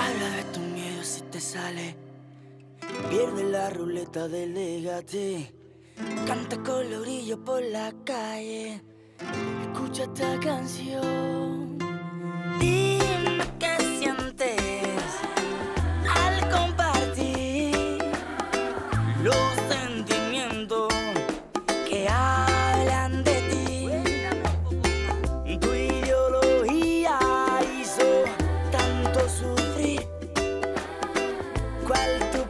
Habla de tu miedo si te sale. Pierde la ruleta del Legate. Canta con los grillos por la calle. Escucha esta canción. Dime qué sientes al compartir los sentimientos que hablan de ti. Tu ideología hizo tanto sufrir. ¿Cuál tu